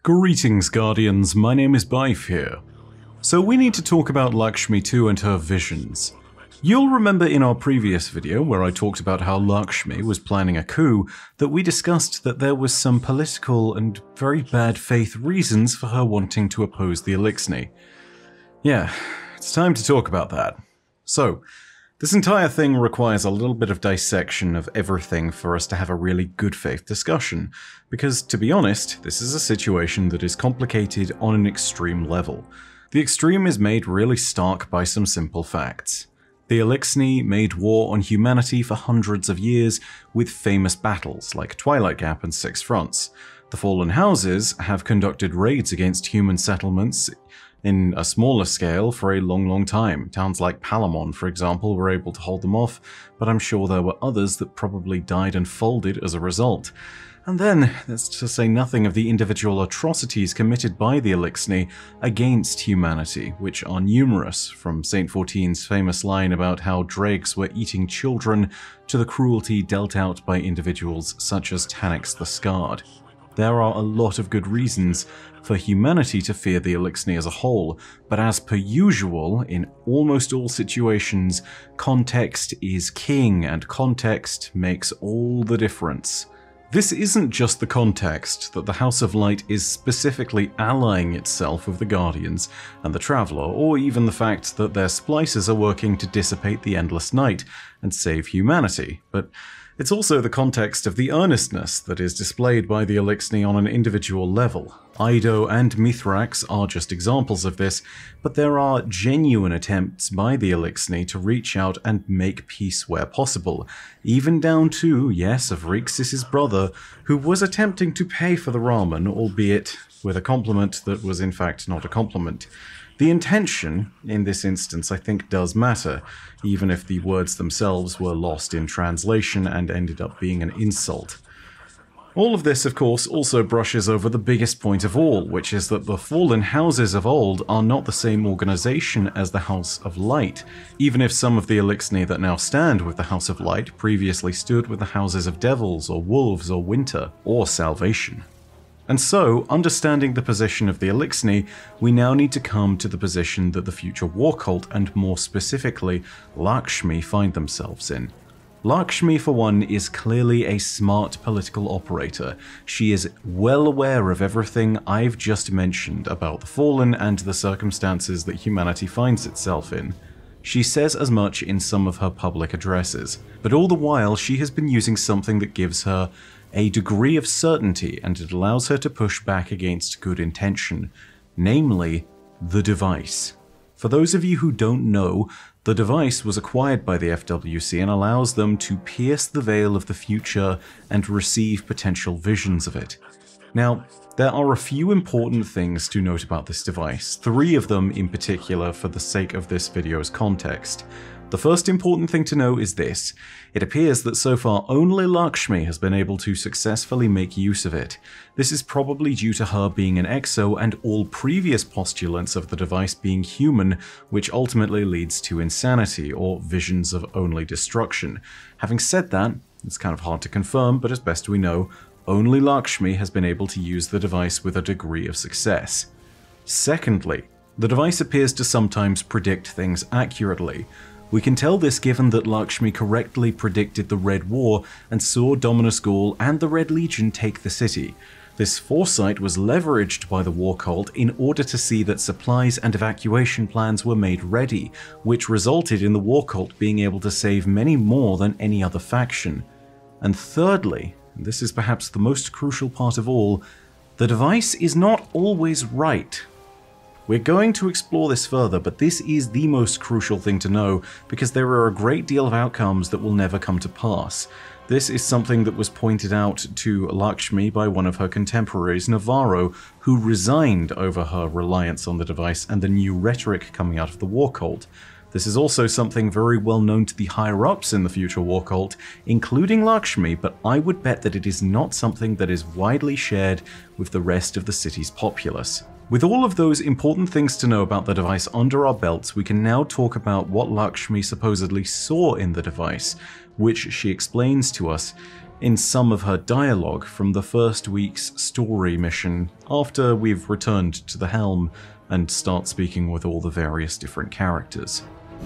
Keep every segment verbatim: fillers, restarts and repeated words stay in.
Greetings, Guardians, my name is Bife here. So we need to talk about Lakshmi two and her visions. You'll remember in our previous video where I talked about how Lakshmi was planning a coup that we discussed that there was some political and very bad faith reasons for her wanting to oppose the Lakshmi. Yeah, it's time to talk about that. So, this entire thing requires a little bit of dissection of everything for us to have a really good faith discussion, because to be honest, this is a situation that is complicated on an extreme level. The extreme is made really stark by some simple facts. The Lakshmi made war on humanity for hundreds of years with famous battles like Twilight Gap and Six Fronts. The Fallen Houses have conducted raids against human settlements in a smaller scale for a long, long time. Towns like Palamon, for example, were able to hold them off, but I'm sure there were others that probably died and folded as a result. And then, that's to say nothing of the individual atrocities committed by the Lakshmi against humanity, which are numerous, from Saint fourteen's famous line about how dregs were eating children to the cruelty dealt out by individuals such as Taniks the Scarred. There are a lot of good reasons for humanity to fear the Lakshmi as a whole, but as per usual, in almost all situations, context is king and context makes all the difference. This isn't just the context that the House of Light is specifically allying itself with the Guardians and the Traveler, or even the fact that their splicers are working to dissipate the Endless Night and save humanity, but it's also the context of the earnestness that is displayed by the Lakshmi on an individual level. Ido and Mithrax are just examples of this, but there are genuine attempts by the Lakshmi to reach out and make peace where possible, even down to, yes, Avrixis' brother, who was attempting to pay for the ramen, albeit with a compliment that was in fact not a compliment. The intention, in this instance, I think does matter, even if the words themselves were lost in translation and ended up being an insult. All of this, of course, also brushes over the biggest point of all, which is that the Fallen Houses of old are not the same organization as the House of Light, even if some of the Lakshmi that now stand with the House of Light previously stood with the Houses of Devils, or Wolves, or Winter, or Salvation. And so, understanding the position of the Lakshmi, we now need to come to the position that the future war cult, and more specifically, Lakshmi, find themselves in. Lakshmi, for one, is clearly a smart political operator. She is well aware of everything I've just mentioned about the Fallen and the circumstances that humanity finds itself in. She says as much in some of her public addresses, but all the while she has been using something that gives her a degree of certainty, and it allows her to push back against good intention, namely, the device. For those of you who don't know, the device was acquired by the F W C and allows them to pierce the veil of the future and receive potential visions of it. Now, there are a few important things to note about this device, three of them in particular for the sake of this video's context. The first important thing to know is this: it appears that so far only Lakshmi has been able to successfully make use of it. This is probably due to her being an exo and all previous postulants of the device being human, which ultimately leads to insanity or visions of only destruction. Having said that, it's kind of hard to confirm, but as best we know, only Lakshmi has been able to use the device with a degree of success. Secondly, the device appears to sometimes predict things accurately. We can tell this given that Lakshmi correctly predicted the Red War and saw Dominus Gaul and the Red Legion take the city. This foresight was leveraged by the war cult in order to see that supplies and evacuation plans were made ready, which resulted in the war cult being able to save many more than any other faction. And thirdly, and this is perhaps the most crucial part of all, the device is not always right. We're going to explore this further, but this is the most crucial thing to know, because there are a great deal of outcomes that will never come to pass. This is something that was pointed out to Lakshmi by one of her contemporaries, Navarro, who resigned over her reliance on the device and the new rhetoric coming out of the war cult. This is also something very well known to the higher-ups in the future war cult, including Lakshmi, but I would bet that it is not something that is widely shared with the rest of the city's populace. With all of those important things to know about the device under our belts, we can now talk about what Lakshmi supposedly saw in the device, which she explains to us in some of her dialogue from the first week's story mission after we've returned to the helm and start speaking with all the various different characters.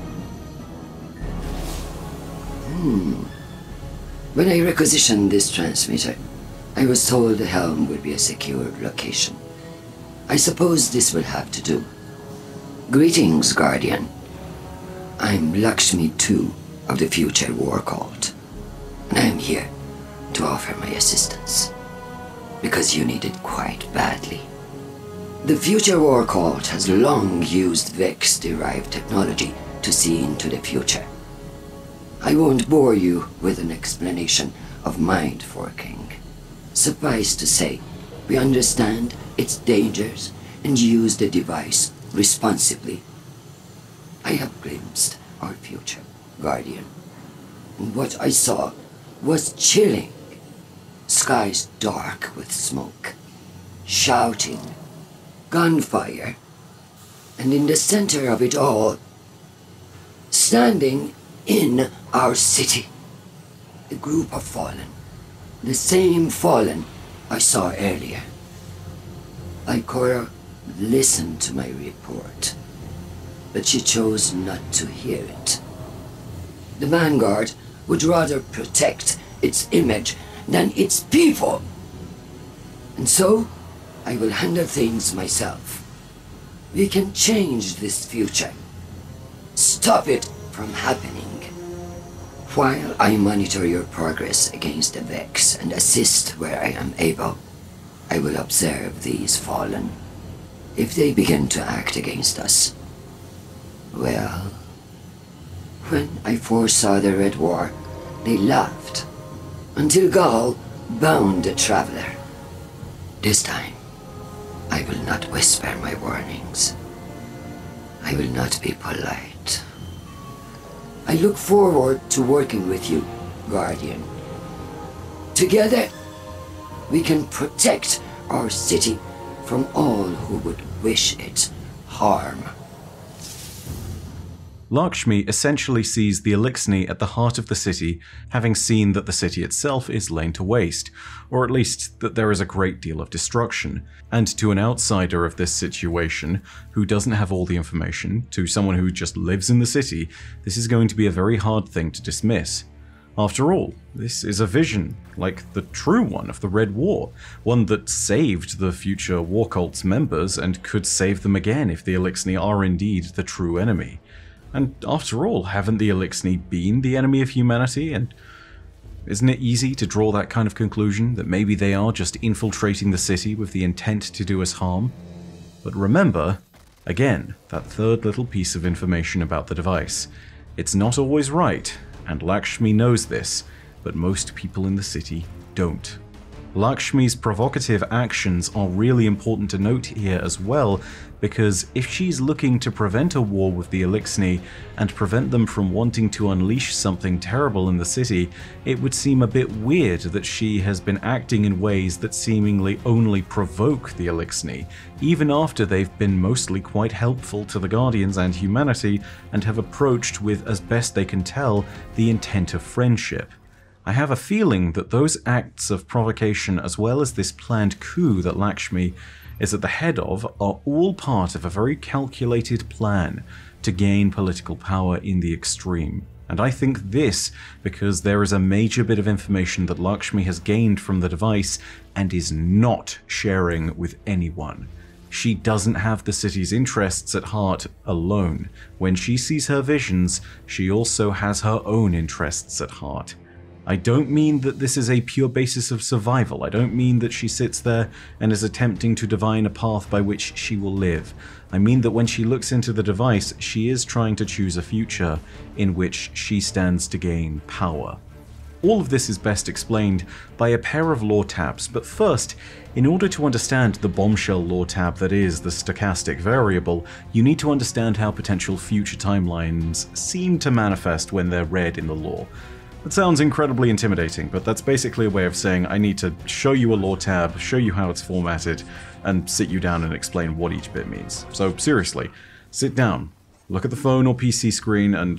Hmm. When I requisitioned this transmitter, I was told the helm would be a secured location. I suppose this will have to do. Greetings, Guardian. I'm Lakshmi two of the Future War Cult, and I am here to offer my assistance, because you need it quite badly. The Future War Cult has long used Vex-derived technology to see into the future. I won't bore you with an explanation of mind forking. Suffice to say, we understand its dangers and use the device responsibly. I have glimpsed our future, Guardian, and what I saw was chilling. Skies dark with smoke, shouting, gunfire, and in the center of it all, standing in our city, a group of fallen, the same fallen I saw earlier. Ikora listened to my report, but she chose not to hear it. The Vanguard would rather protect its image than its people. And so, I will handle things myself. We can change this future. Stop it from happening. While I monitor your progress against the Vex and assist where I am able, I will observe these fallen. If they begin to act against us, well, when I foresaw the Red War, they laughed, until Gaul bound the Traveler. This time, I will not whisper my warnings. I will not be polite. I look forward to working with you, Guardian. Together, we can protect our city from all who would wish it harm. Lakshmi essentially sees the Eliksni at the heart of the city, having seen that the city itself is laid to waste, or at least that there is a great deal of destruction. And to an outsider of this situation, who doesn't have all the information, to someone who just lives in the city, this is going to be a very hard thing to dismiss. After all, this is a vision, like the true one of the Red War, one that saved the future War Cult's members and could save them again if the Eliksni are indeed the true enemy. And after all, haven't the Eliksni been the enemy of humanity? And isn't it easy to draw that kind of conclusion, that maybe they are just infiltrating the city with the intent to do us harm? But remember, again, that third little piece of information about the device. It's not always right, and Lakshmi knows this, but most people in the city don't. Lakshmi's provocative actions are really important to note here as well, because if she's looking to prevent a war with the Eliksni and prevent them from wanting to unleash something terrible in the city, it would seem a bit weird that she has been acting in ways that seemingly only provoke the Eliksni, even after they've been mostly quite helpful to the Guardians and humanity and have approached with, as best they can tell, the intent of friendship. I have a feeling that those acts of provocation, as well as this planned coup that Lakshmi is at the head of, are all part of a very calculated plan to gain political power in the extreme. And I think this because there is a major bit of information that Lakshmi has gained from the device and is not sharing with anyone. She doesn't have the city's interests at heart alone. When she sees her visions, she also has her own interests at heart. I don't mean that this is a pure basis of survival. I don't mean that she sits there and is attempting to divine a path by which she will live. I mean that when she looks into the device, she is trying to choose a future in which she stands to gain power. All of this is best explained by a pair of lore tabs, but first, in order to understand the bombshell lore tab that is the stochastic variable, you need to understand how potential future timelines seem to manifest when they're read in the lore. That sounds incredibly intimidating, but that's basically a way of saying I need to show you a lore tab, show you how it's formatted, and sit you down and explain what each bit means. So seriously, sit down, look at the phone or P C screen, and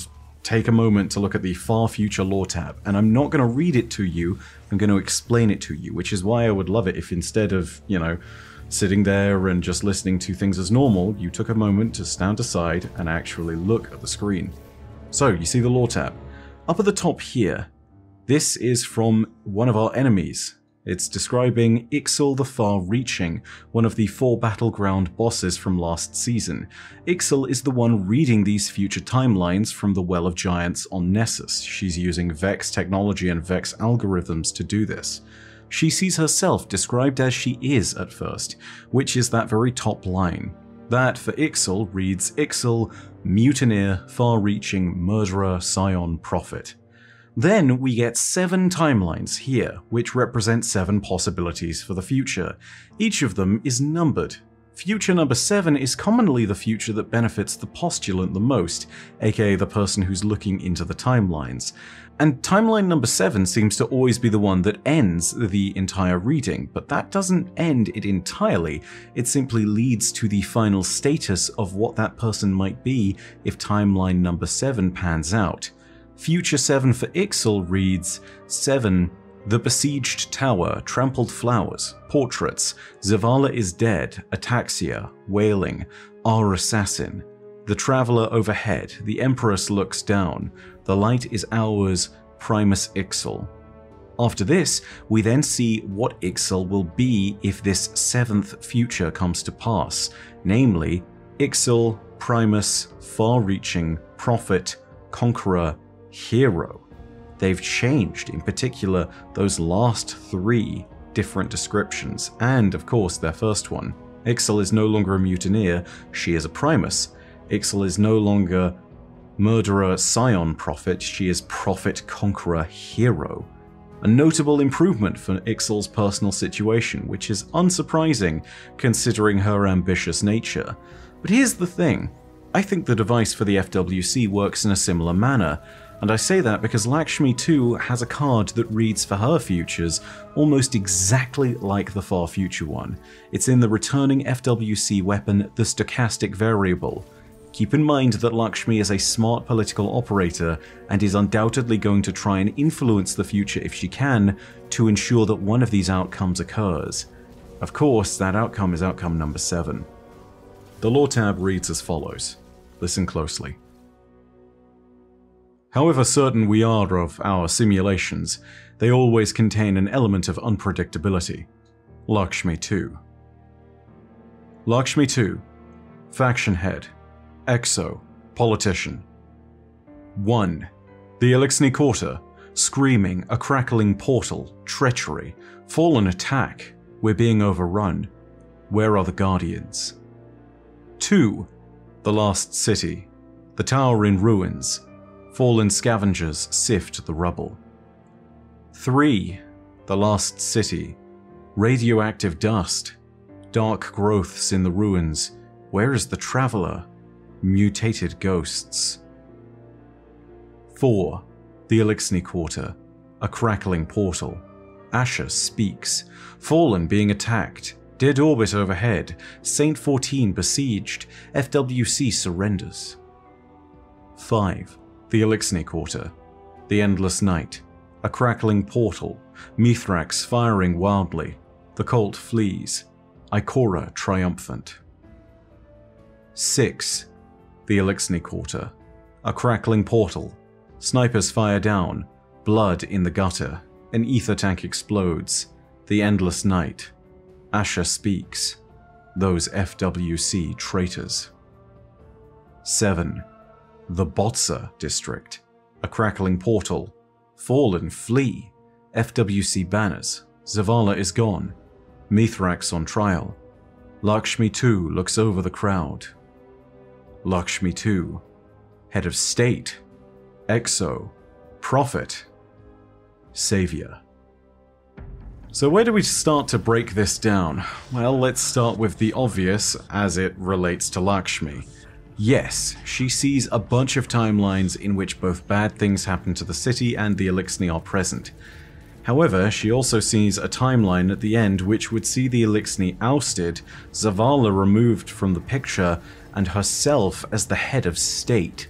take a moment to look at the Far Future lore tab, and I'm not going to read it to you, I'm going to explain it to you, which is why I would love it if instead of, you know, sitting there and just listening to things as normal, you took a moment to stand aside and actually look at the screen. So, you see the lore tab. Up at the top here, this is from one of our enemies. It's describing Ixal the Far-Reaching, one of the four battleground bosses from last season. Ixal is the one reading these future timelines from the Well of Giants on Nessus. She's using Vex technology and Vex algorithms to do this. She sees herself described as she is at first, which is that very top line. That, for Ixal, reads Ixal, Mutineer, Far-Reaching, Murderer, Scion, Prophet. Then we get seven timelines here, which represent seven possibilities for the future. Each of them is numbered. Future number seven is commonly the future that benefits the postulant the most, aka the person who's looking into the timelines. And timeline number seven seems to always be the one that ends the entire reading, but that doesn't end it entirely, it simply leads to the final status of what that person might be if timeline number seven pans out. Future seven for Ixal reads seven. The Besieged Tower, Trampled Flowers, Portraits, Zavala is Dead, Ataxia, Wailing, Our Assassin, The Traveller Overhead, The Empress Looks Down, The Light is Ours, Primus Ixal. After this, we then see what Ixal will be if this seventh future comes to pass, namely Ixal, Primus, Far-Reaching, Prophet, Conqueror, Hero. They've changed, in particular, those last three different descriptions, and of course their first one. Ixal is no longer a mutineer, she is a Primus. Ixal is no longer Murderer, Scion, Prophet, she is Prophet, Conqueror, Hero. A notable improvement for Ixal's personal situation, which is unsurprising considering her ambitious nature. But here's the thing, I think the device for the F W C works in a similar manner. And I say that because Lakshmi too has a card that reads for her futures almost exactly like the far future one. It's in the returning F W C weapon, the stochastic variable. Keep in mind that Lakshmi is a smart political operator and is undoubtedly going to try and influence the future if she can to ensure that one of these outcomes occurs. Of course, that outcome is outcome number seven. The lore tab reads as follows. Listen closely. However certain we are of our simulations, they always contain an element of unpredictability. Lakshmi two. Lakshmi two. Faction Head. Exo. Politician. one. The Elixni Quarter. Screaming, a crackling portal, treachery, fallen attack, we're being overrun. Where are the Guardians? two. The Last City. The tower in ruins. Fallen scavengers sift the rubble. three. The Last City. Radioactive dust. Dark growths in the ruins. Where is the Traveller? Mutated ghosts. four. The Elixni Quarter. A crackling portal. Asher speaks. Fallen being attacked. Dead orbit overhead. Saint fourteen besieged. F W C surrenders. five. The Elixni Quarter. The Endless Night. A crackling portal. Mithrax firing wildly. The cult flees. Ikora triumphant. six. The Elixni Quarter. A crackling portal. Snipers fire down. Blood in the gutter. An ether tank explodes. The Endless Night. Asher speaks. Those F W C traitors. seven. The Botsa District. A crackling portal. Fallen flee. F W C banners. Zavala is gone. Mithrax on trial. Lakshmi two looks over the crowd. Lakshmi two. Head of State. Exo. Prophet. Savior. So where do we start to break this down? Well, let's start with the obvious as it relates to Lakshmi. Yes, she sees a bunch of timelines in which both bad things happen to the city and the Elixni are present. However, she also sees a timeline at the end which would see the Elixni ousted, Zavala removed from the picture, and herself as the head of state.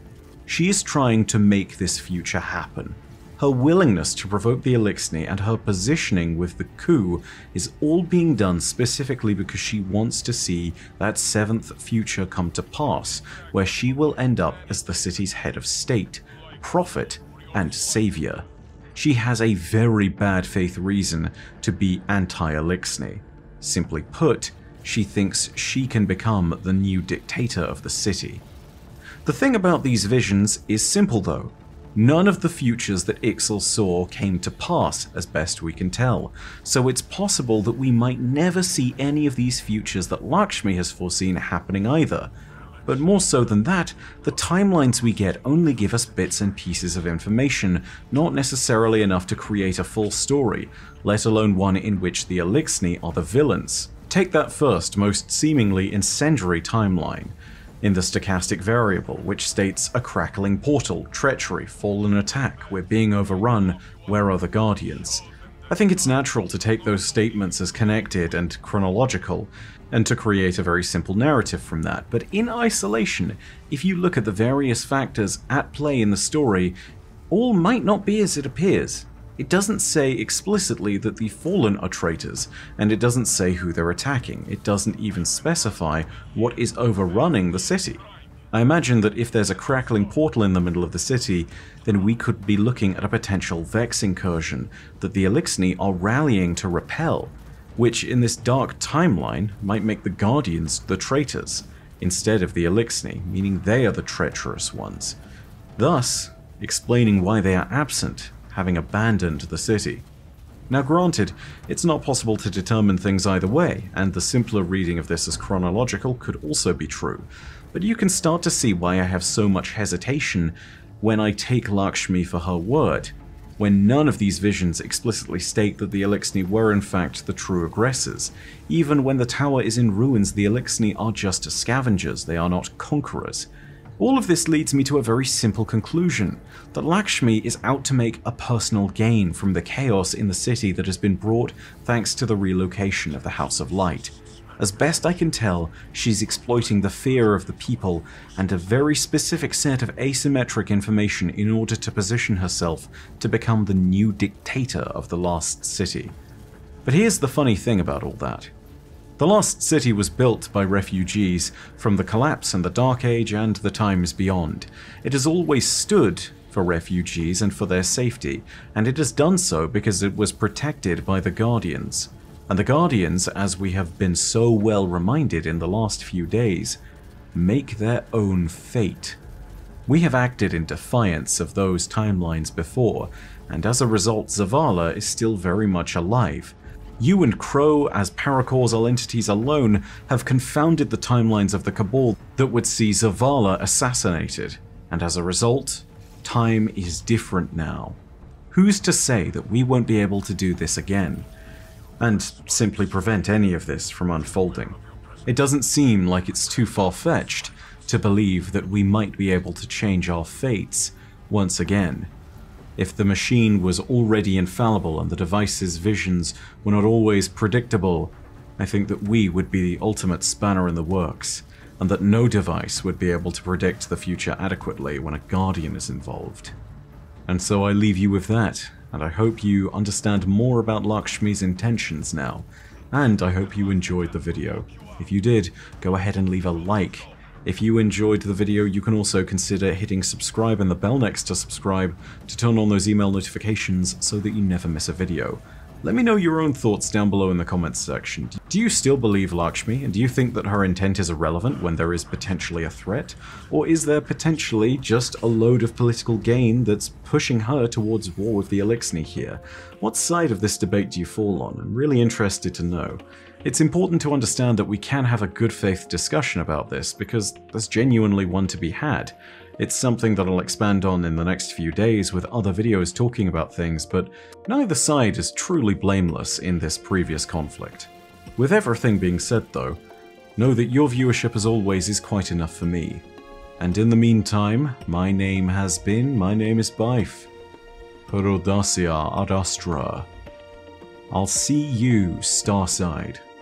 She is trying to make this future happen. Her willingness to provoke the Eliksni and her positioning with the coup is all being done specifically because she wants to see that seventh future come to pass, where she will end up as the city's head of state, prophet, and savior. She has a very bad faith reason to be anti-Eliksni. Simply put, she thinks she can become the new dictator of the city. The thing about these visions is simple though. None of the futures that Ixal saw came to pass, as best we can tell, so it's possible that we might never see any of these futures that Lakshmi has foreseen happening either. But more so than that, the timelines we get only give us bits and pieces of information, not necessarily enough to create a full story, let alone one in which the Eliksni are the villains. Take that first, most seemingly incendiary timeline. In the stochastic variable, which states a crackling portal, treachery, fallen attack, we're being overrun, where are the Guardians? I think it's natural to take those statements as connected and chronological, and to create a very simple narrative from that, but in isolation, if you look at the various factors at play in the story, all might not be as it appears. It doesn't say explicitly that the Fallen are traitors, and it doesn't say who they're attacking. It doesn't even specify what is overrunning the city. I imagine that if there's a crackling portal in the middle of the city, then we could be looking at a potential Vex incursion that the Eliksni are rallying to repel, which in this dark timeline might make the Guardians the traitors, instead of the Eliksni, meaning they are the treacherous ones, thus explaining why they are absent, having abandoned the city. Now granted, it's not possible to determine things either way, and the simpler reading of this as chronological could also be true, but you can start to see why I have so much hesitation when I take Lakshmi for her word, when none of these visions explicitly state that the Eliksni were in fact the true aggressors. Even when the tower is in ruins, the Eliksni are just scavengers, they are not conquerors. All of this leads me to a very simple conclusion, that Lakshmi is out to make a personal gain from the chaos in the city that has been brought thanks to the relocation of the House of Light. As best I can tell, she's exploiting the fear of the people and a very specific set of asymmetric information in order to position herself to become the new dictator of the Lost City. But here's the funny thing about all that. The Lost City was built by refugees from the collapse and the Dark Age and the times beyond. It has always stood for refugees and for their safety, and it has done so because it was protected by the Guardians. And the Guardians, as we have been so well reminded in the last few days, make their own fate. We have acted in defiance of those timelines before, and as a result Zavala is still very much alive. You and Crow, as paracausal entities alone, have confounded the timelines of the Cabal that would see Zavala assassinated, and as a result, time is different now. Who's to say that we won't be able to do this again, and simply prevent any of this from unfolding? It doesn't seem like it's too far-fetched to believe that we might be able to change our fates once again. If the machine was already infallible and the device's visions were not always predictable, I think that we would be the ultimate spanner in the works, and that no device would be able to predict the future adequately when a Guardian is involved. And so I leave you with that, and I hope you understand more about Lakshmi's intentions now, and I hope you enjoyed the video. If you did, go ahead and leave a like. If you enjoyed the video, you can also consider hitting subscribe and the bell next to subscribe to turn on those email notifications so that you never miss a video. Let me know your own thoughts down below in the comments section. Do you still believe Lakshmi, and do you think that her intent is irrelevant when there is potentially a threat? Or is there potentially just a load of political gain that's pushing her towards war with the Eliksni here? What side of this debate do you fall on? I'm really interested to know. It's important to understand that we can have a good faith discussion about this, because there's genuinely one to be had. It's something that I'll expand on in the next few days with other videos talking about things, but neither side is truly blameless in this previous conflict. With everything being said though, know that your viewership as always is quite enough for me. And in the meantime, my name has been, my name is Bife. Perodacia ad Astra. I'll see you, Starside.